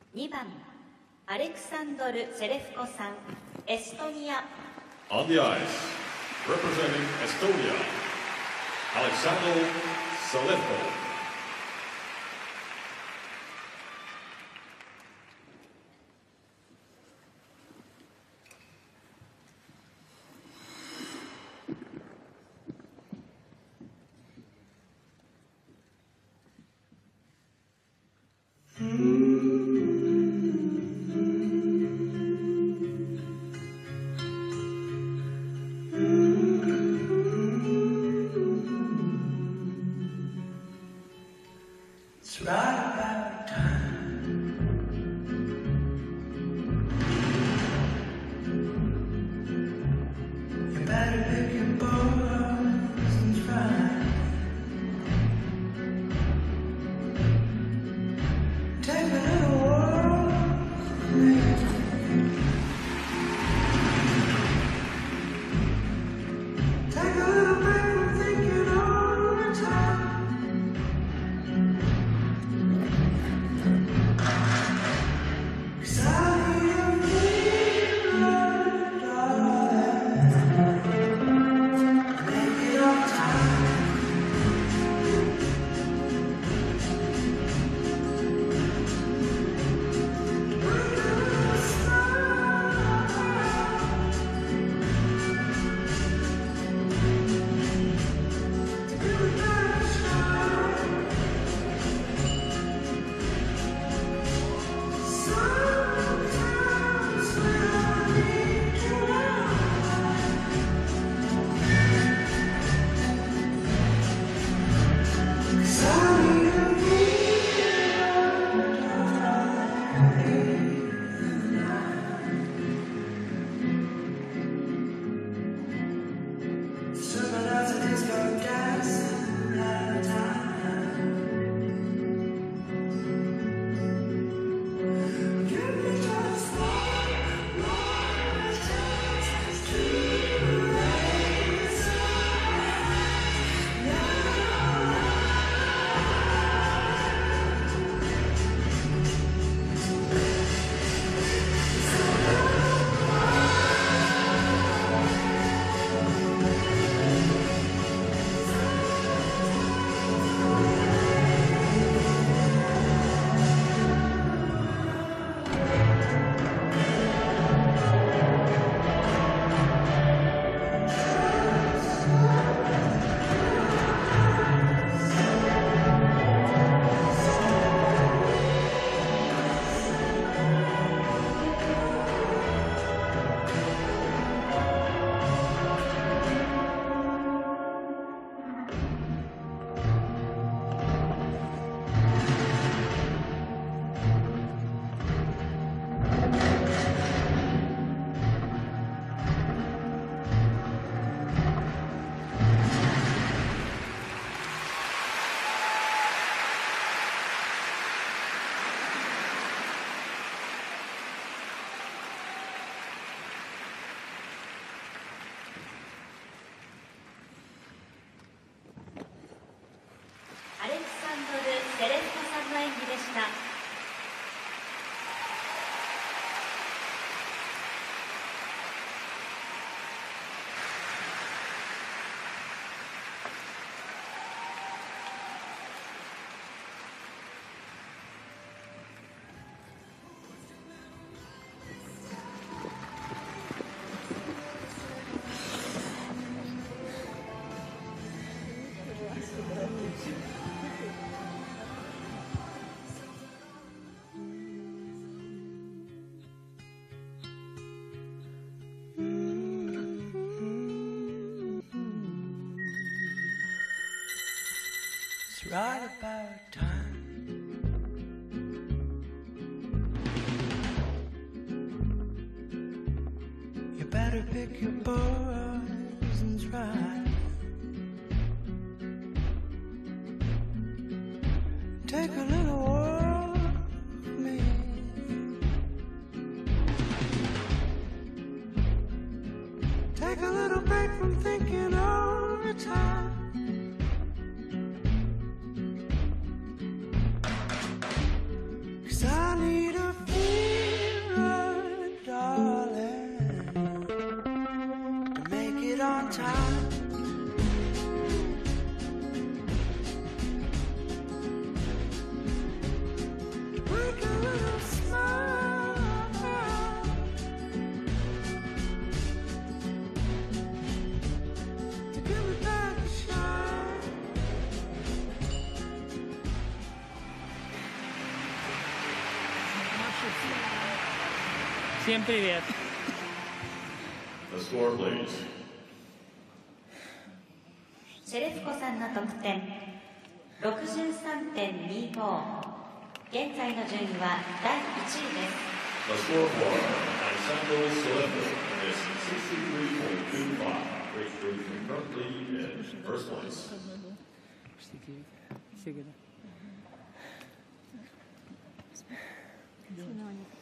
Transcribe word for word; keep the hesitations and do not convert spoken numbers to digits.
にばんアレクサンドル・セレフコさん、エストニア。 On the ice, representing Estonia, Alexander Selevko. It's right about time. You better pick your boys and try. Take a little walk with me. Take a little break from thinking all the time. セレフコさんの演技でした。 It's right about time. You better pick your poisons right. Take a little walk with me. Take a little break from thinking all the time. I need a Всем привет. The score, please. セレフコさんの得点 ろくじゅうさんてんにご。現在の順位はだいいちいです。 The score for Alexander Salefko is sixty-three point two five, which brings him currently in first place. Всегда. Всегда.